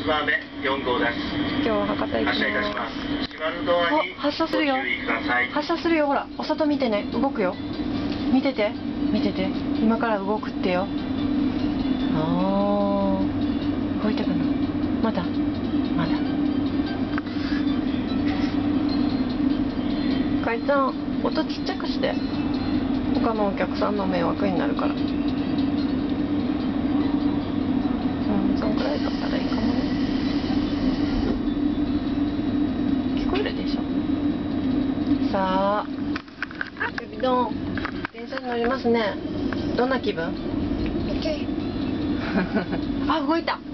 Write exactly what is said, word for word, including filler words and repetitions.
ツバメよん号です。 今日は博多行き発車いたします。閉まるドアにお発車するよご注意ください。 発車するよ。ほらお里見てね、動くよ。見てて見てて、今から動くってよ。あー、動いたかな。まだまだ。かいちゃん、音ちっちゃくして、他のお客さんの迷惑になるから。うん、そんくらいだったらいいかもね。聞こえるでしょ。さあ、ゆびどん、電車に乗りますね。どんな気分？あ、動いた。